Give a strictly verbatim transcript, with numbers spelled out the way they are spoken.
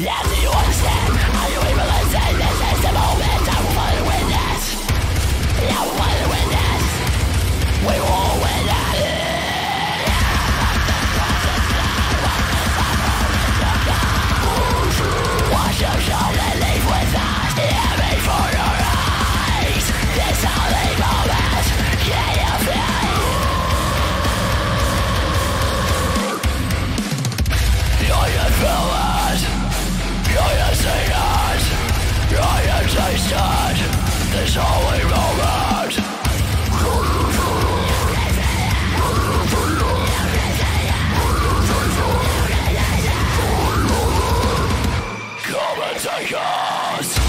understand? Do you understand? Are you able to say this is the moment? I will find a witness. I will find a witness. We will witness. Wash your soul and leave with us. Hear me for your eyes. This only moment. Can you feel it? You're your feelings. You're your singers. You're your tasted. This holy moment. Come and take us.